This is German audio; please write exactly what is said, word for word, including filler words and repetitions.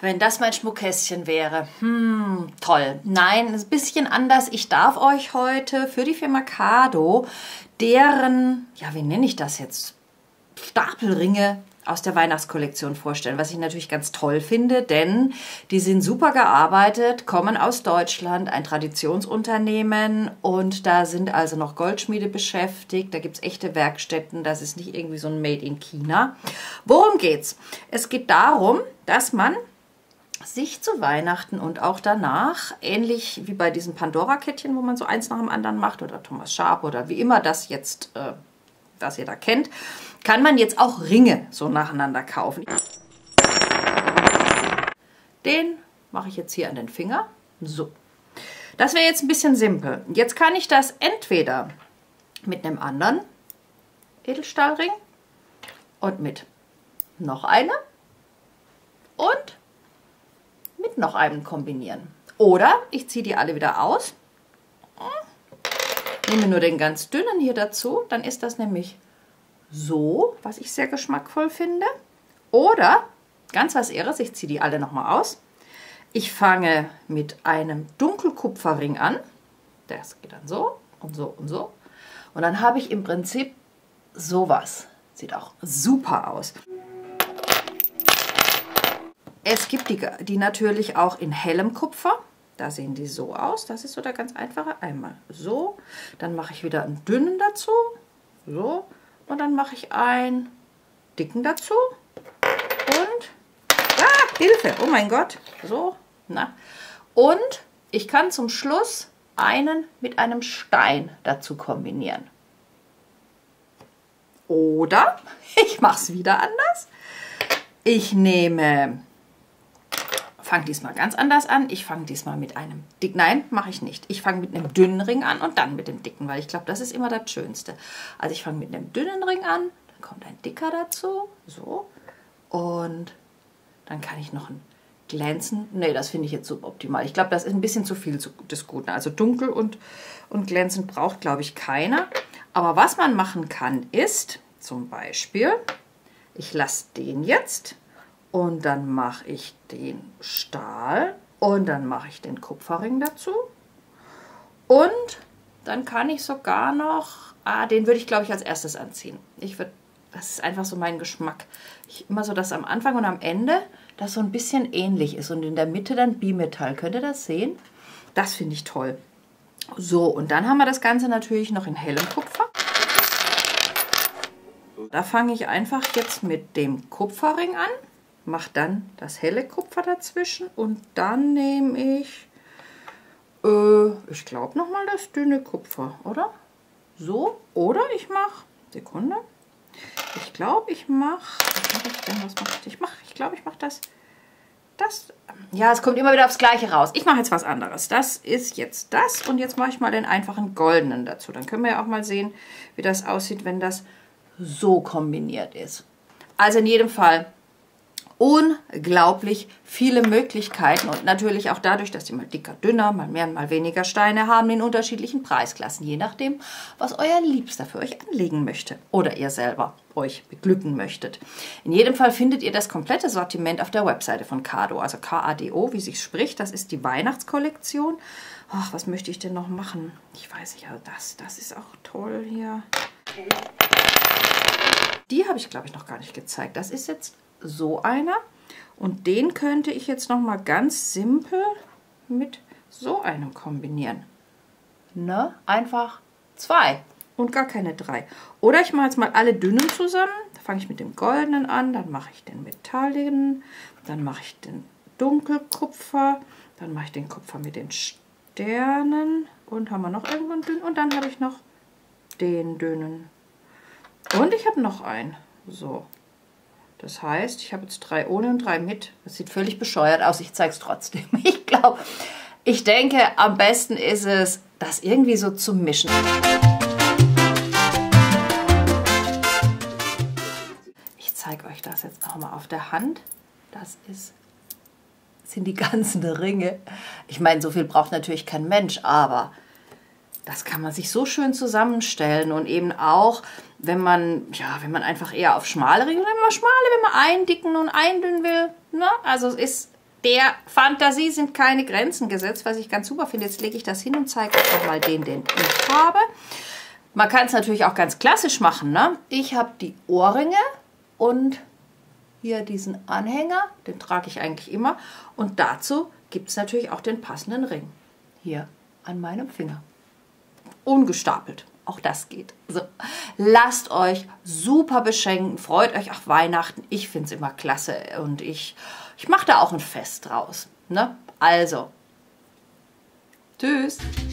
wenn das mein Schmuckkästchen wäre. Hm, toll. Nein, ist ein bisschen anders. Ich darf euch heute für die Firma Kado deren, ja, wie nenne ich das jetzt, Stapelringe aus der Weihnachtskollektion vorstellen, was ich natürlich ganz toll finde, denn die sind super gearbeitet, kommen aus Deutschland, ein Traditionsunternehmen, und da sind also noch Goldschmiede beschäftigt, da gibt es echte Werkstätten, das ist nicht irgendwie so ein Made in China. Worum geht's? Es geht darum, dass man sich zu Weihnachten und auch danach, ähnlich wie bei diesen Pandora-Kettchen, wo man so eins nach dem anderen macht, oder Thomas Sharp oder wie immer das jetzt, äh, was ihr da kennt, kann man jetzt auch Ringe so nacheinander kaufen. Den mache ich jetzt hier an den Finger. So. Das wäre jetzt ein bisschen simpel. Jetzt kann ich das entweder mit einem anderen Edelstahlring und mit noch einem und mit noch einem kombinieren. Oder ich ziehe die alle wieder aus, nehme nur den ganz dünnen hier dazu, dann ist das nämlich so, was ich sehr geschmackvoll finde. Oder, ganz was Irres, ich ziehe die alle nochmal aus. Ich fange mit einem Dunkelkupferring an. Das geht dann so und so und so. Und dann habe ich im Prinzip sowas. Sieht auch super aus. Es gibt die, die natürlich auch in hellem Kupfer. Da sehen die so aus. Das ist so der ganz einfache. Einmal so. Dann mache ich wieder einen dünnen dazu. So. Und dann mache ich einen dicken dazu. Und... Ah, Hilfe! Oh mein Gott. So. Na. Und ich kann zum Schluss einen mit einem Stein dazu kombinieren. Oder ich mache es wieder anders. Ich nehme... fange diesmal ganz anders an. Ich fange diesmal mit einem dicken, nein, mache ich nicht. Ich fange mit einem dünnen Ring an und dann mit dem dicken, weil ich glaube, das ist immer das Schönste. Also ich fange mit einem dünnen Ring an, dann kommt ein dicker dazu, so, und dann kann ich noch einen glänzend, nee, das finde ich jetzt suboptimal. Ich glaube, das ist ein bisschen zu viel des Guten. Also dunkel und, und glänzend braucht, glaube ich, keiner. Aber was man machen kann, ist zum Beispiel, ich lasse den jetzt, und dann mache ich den Stahl und dann mache ich den Kupferring dazu. Und dann kann ich sogar noch, ah, den würde ich glaube ich als erstes anziehen. Ich würde, das ist einfach so mein Geschmack. Ich, immer so, dass am Anfang und am Ende das so ein bisschen ähnlich ist und in der Mitte dann Bimetall. Könnt ihr das sehen? Das finde ich toll. So, und dann haben wir das Ganze natürlich noch in hellem Kupfer. Da fange ich einfach jetzt mit dem Kupferring an. Mache dann das helle Kupfer dazwischen und dann nehme ich, äh, ich glaube nochmal das dünne Kupfer, oder? So, oder ich mache, Sekunde, ich glaube ich mache, was mache ich denn, was mache ich, ich mache, ich glaube ich mache das, das, ja, es kommt immer wieder aufs Gleiche raus. Ich mache jetzt was anderes. Das ist jetzt das und jetzt mache ich mal den einfachen goldenen dazu. Dann können wir ja auch mal sehen, wie das aussieht, wenn das so kombiniert ist. Also in jedem Fall unglaublich viele Möglichkeiten und natürlich auch dadurch, dass die mal dicker, dünner, mal mehr, mal weniger Steine haben in unterschiedlichen Preisklassen, je nachdem, was euer Liebster für euch anlegen möchte oder ihr selber euch beglücken möchtet. In jedem Fall findet ihr das komplette Sortiment auf der Webseite von Kado, also K A D O, wie sich spricht. Das ist die Weihnachtskollektion. Ach, was möchte ich denn noch machen? Ich weiß nicht, also das, das ist auch toll hier. Die habe ich, glaube ich, noch gar nicht gezeigt. Das ist jetzt so einer und den könnte ich jetzt noch mal ganz simpel mit so einem kombinieren. Ne? Einfach zwei und gar keine drei. Oder ich mache jetzt mal alle dünnen zusammen. Da fange ich mit dem goldenen an, dann mache ich den metalligen, dann mache ich den Dunkelkupfer, dann mache ich den Kupfer mit den Sternen und haben wir noch irgendwo einen dünnen und dann habe ich noch den dünnen und ich habe noch einen. So. Das heißt, ich habe jetzt drei ohne und drei mit. Das sieht völlig bescheuert aus. Ich zeige es trotzdem. Ich glaube, ich denke, am besten ist es, das irgendwie so zu mischen. Ich zeige euch das jetzt auch mal auf der Hand. Das ist, sind die ganzen Ringe. Ich meine, so viel braucht natürlich kein Mensch, aber das kann man sich so schön zusammenstellen und eben auch, wenn man, ja, wenn man einfach eher auf schmale Ringe, wenn man schmale, wenn man einen dicken und einen dünnen will, ne? Also es ist der Fantasie sind keine Grenzen gesetzt, was ich ganz super finde. Jetzt lege ich das hin und zeige euch nochmal den, den ich habe. Man kann es natürlich auch ganz klassisch machen, ne? Ich habe die Ohrringe und hier diesen Anhänger, den trage ich eigentlich immer. Und dazu gibt es natürlich auch den passenden Ring. Hier an meinem Finger. Ungestapelt. Auch das geht. So, lasst euch super beschenken. Freut euch auf Weihnachten. Ich finde es immer klasse. Und ich, ich mache da auch ein Fest draus. Ne? Also, tschüss.